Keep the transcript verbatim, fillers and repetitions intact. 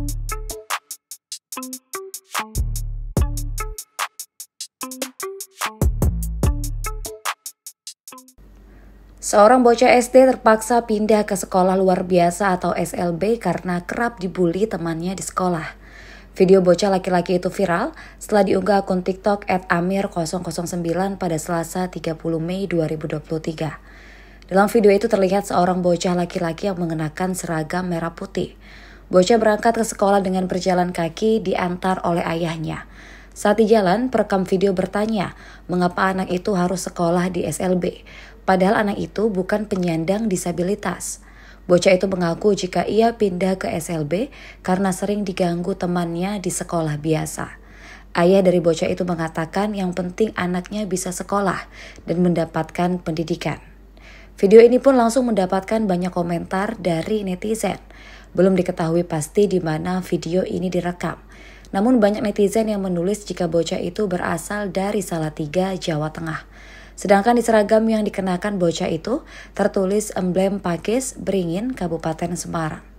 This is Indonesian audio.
Seorang bocah S D terpaksa pindah ke sekolah luar biasa atau S L B karena kerap dibully temannya di sekolah. Video bocah laki-laki itu viral setelah diunggah akun TikTok et amir nol nol sembilan pada Selasa tiga puluh Mei dua ribu dua puluh tiga. Dalam video itu terlihat seorang bocah laki-laki yang mengenakan seragam merah putih. Bocah berangkat ke sekolah dengan berjalan kaki diantar oleh ayahnya. Saat di jalan, perekam video bertanya, mengapa anak itu harus sekolah di S L B? Padahal anak itu bukan penyandang disabilitas. Bocah itu mengaku jika ia pindah ke S L B karena sering diganggu temannya di sekolah biasa. Ayah dari bocah itu mengatakan yang penting anaknya bisa sekolah dan mendapatkan pendidikan. Video ini pun langsung mendapatkan banyak komentar dari netizen. Belum diketahui pasti di mana video ini direkam. Namun banyak netizen yang menulis jika bocah itu berasal dari Salatiga, Jawa Tengah. Sedangkan di seragam yang dikenakan bocah itu tertulis emblem Pakis Beringin, Kabupaten Semarang.